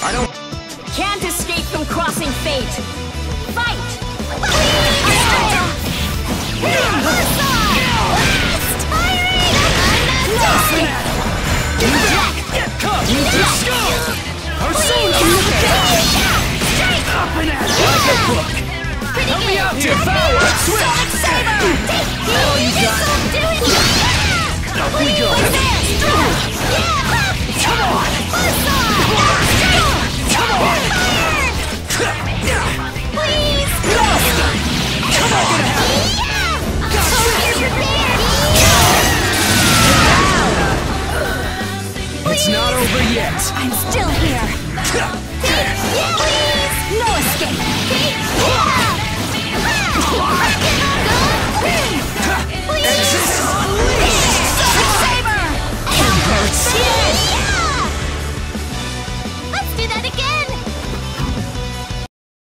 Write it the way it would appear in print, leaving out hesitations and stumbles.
I don't... Can't escape from crossing fate! Fight! Up and at it! Like a book! Help me out here! Power! Switch! All you got! Up we go! Come on! Come on! Please! Come on! Gonna happen! It's not over yet! I'm still here! Please! No escape!